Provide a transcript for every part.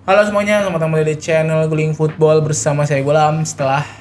Halo semuanya, selamat datang kembali di channel Guling Football bersama saya Gulam. Setelah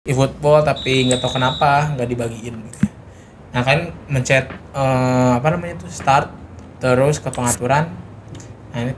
eFootball tapi nggak tahu kenapa nggak dibagiin gitu. Nah kan mencet apa namanya tuh start, terus ke pengaturan. Nah ini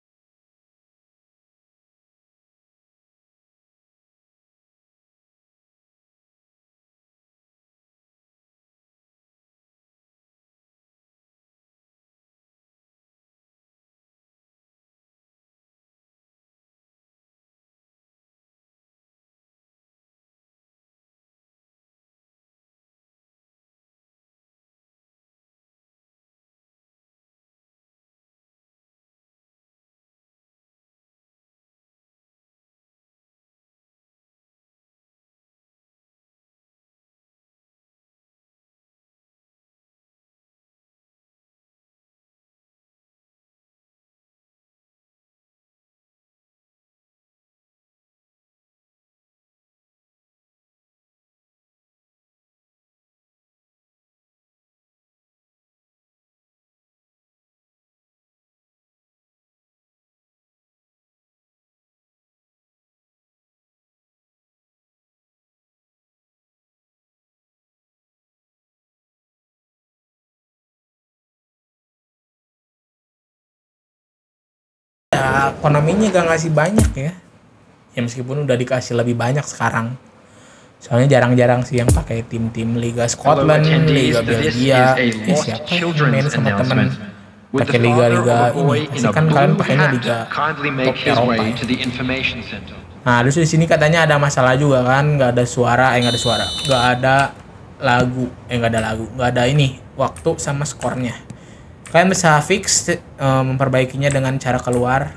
ya Konaminya gak ngasih banyak ya. Ya meskipun udah dikasih lebih banyak sekarang. Soalnya jarang-jarang sih yang pakai tim-tim Liga Scotland, Liga Belgia. Siapa yang main sama temen pakai liga-liga ini? Pasti kan kalian pakainya liga top Eropa ya. Nah, terus di sini katanya ada masalah juga kan, nggak ada suara, nggak ada lagu, nggak ada ini waktu sama skornya. Kalian bisa fix memperbaikinya dengan cara keluar,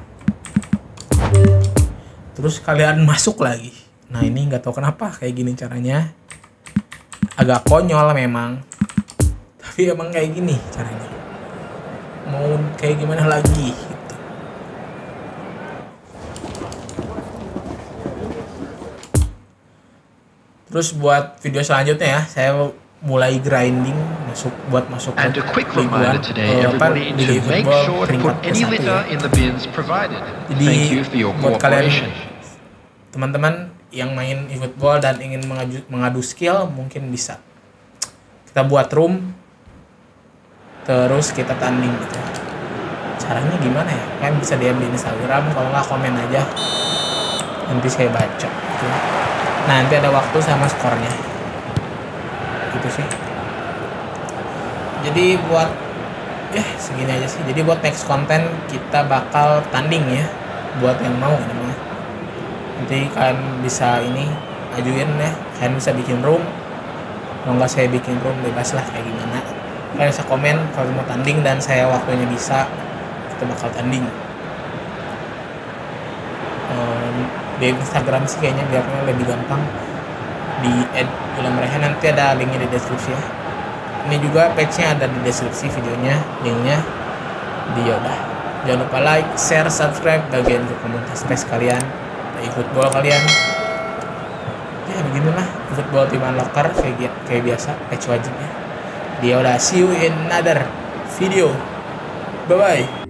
terus kalian masuk lagi. Nah ini nggak tahu kenapa kayak gini caranya, agak konyol memang, tapi emang kayak gini caranya. Mau kayak gimana lagi gitu. Terus buat video selanjutnya ya, saya mulai grinding masuk ke Liga eFootball peringkat ke-1 ya. Jadi buat kalian teman-teman yang main eFootball dan ingin mengadu skill, mungkin bisa kita buat room terus kita tanding gitu. Caranya gimana ya? Kalian bisa DM di Instagram, kalau nggak komen aja, nanti saya baca gitu. Nah, nanti ada waktu sama skornya gitu sih. Jadi buat ya segini aja sih. Jadi buat next konten kita bakal tanding ya, buat yang mau ini mah. Nanti kalian bisa ini ajuin ya, kalian bisa bikin room. Kalau nggak saya bikin room, bebas lah kayak gimana. Kalian bisa komen kalau mau tanding dan saya waktunya bisa, kita bakal tanding. Di Instagram sih kayaknya biarnya lebih gampang, di @ulamrehan, nanti ada linknya di deskripsi ya. Ini juga page-nya ada di deskripsi videonya, linknya di Yoda. Jangan lupa like, share, subscribe, bagian ke komunitas PES kalian, eFootball kalian. Ya beginilah eFootball Team Unlocker kayak biasa, patch wajibnya. Dia udah see you in another video. Bye bye.